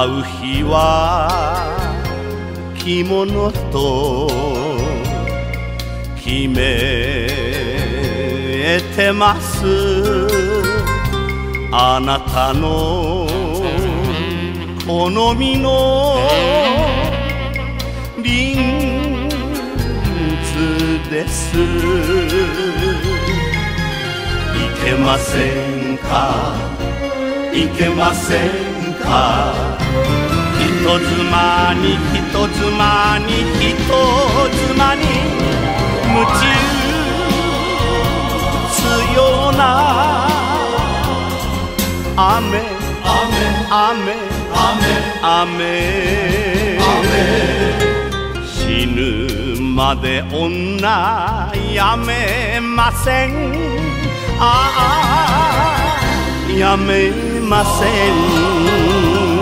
会う日は着物と決めてます。あなたの好みのリンツです。いけませんか、いけませんか。人妻に人妻に人妻に夢中つような雨雨雨死ぬまで女やめません。ああやめません。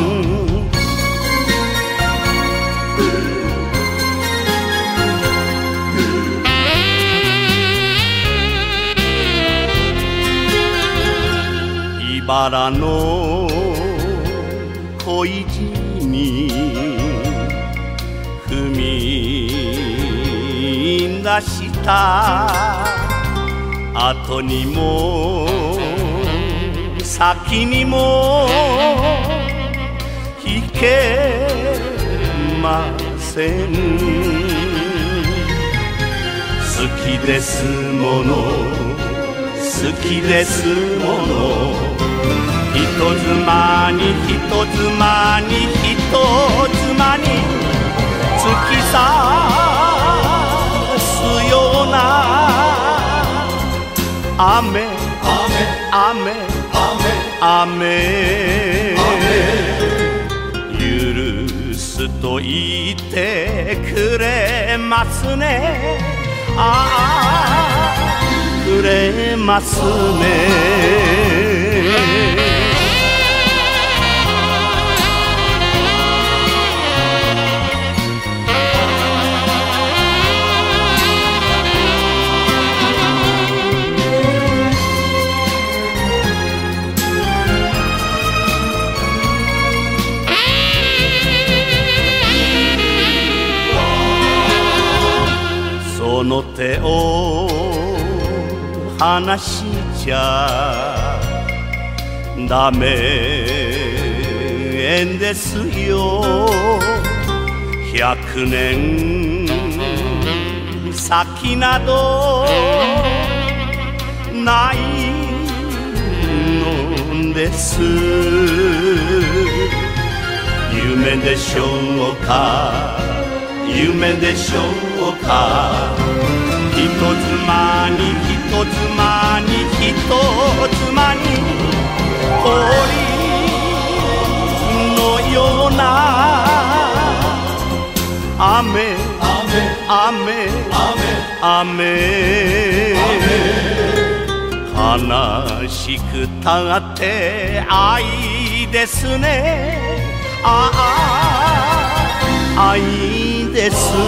茨の恋路に踏み出した後にも先にも引けません。好きですもの好きですもの。人妻に人妻に人妻に突き刺すような雨雨雨許すと言ってくれますね。ああくれますね。その手を離しちゃダメですよ。100年先などないのです。夢でしょうか夢でしょうか。人妻に人妻に人妻に氷のような雨雨雨悲しくたって愛ですね。ああ愛です